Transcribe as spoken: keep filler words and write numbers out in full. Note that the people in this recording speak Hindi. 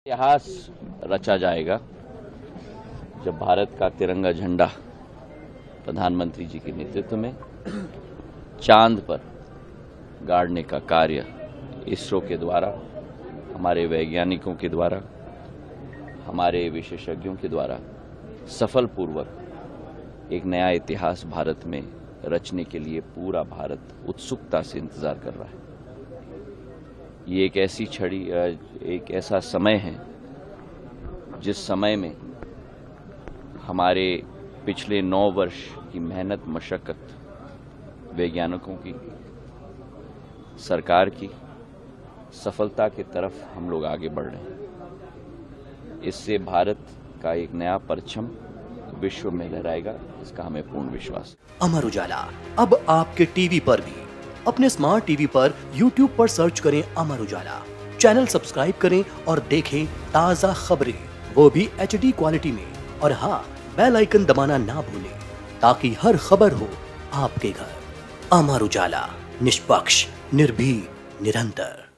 इतिहास रचा जाएगा जब भारत का तिरंगा झंडा प्रधानमंत्री जी के नेतृत्व में चांद पर गाड़ने का कार्य इसरो के द्वारा, हमारे वैज्ञानिकों के द्वारा, हमारे विशेषज्ञों के द्वारा सफलपूर्वक एक नया इतिहास भारत में रचने के लिए पूरा भारत उत्सुकता से इंतजार कर रहा है। ये एक ऐसी छड़ी, एक ऐसा समय है जिस समय में हमारे पिछले नौ वर्ष की मेहनत, मशक्कत, वैज्ञानिकों की, सरकार की सफलता की तरफ हम लोग आगे बढ़ रहे हैं। इससे भारत का एक नया परचम विश्व में लहराएगा, इसका हमें पूर्ण विश्वास है। अमर उजाला अब आपके टीवी पर भी। अपने स्मार्ट टीवी पर यूट्यूब पर सर्च करें अमर उजाला, चैनल सब्सक्राइब करें और देखें ताज़ा खबरें, वो भी एच डी क्वालिटी में। और हाँ, बेल आइकन दबाना ना भूलें ताकि हर खबर हो आपके घर। अमर उजाला, निष्पक्ष, निर्भीक, निरंतर।